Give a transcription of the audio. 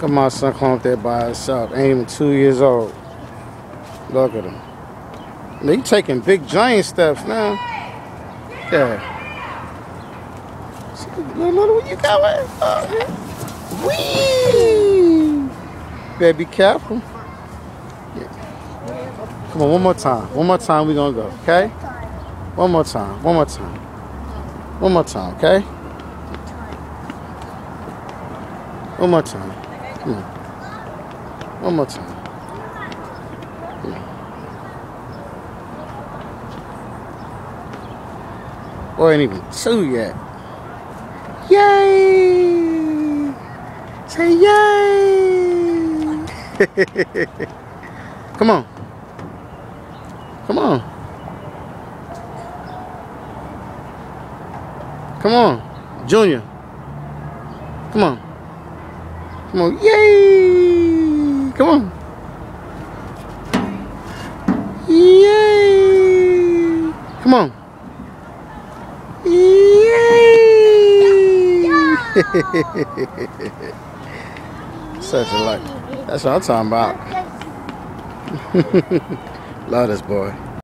Look at my son home there by himself. Ain't even 2 years old. Look at him. They taking big giant steps now. Yeah. Little, where you going? Wee! Better be careful. Yeah. Come on, one more time. One more time we gonna go, okay? One more time. One more time. One more time, okay? One more time. Come on. One more time. Come on. Boy, ain't even 2 yet. Yay! Say yay! Come on. Come on. Come on. Junior. Come on. Come on. Yay! Come on. Yay! Come on. Yay! Such a luck. That's what I'm talking about. Love this boy.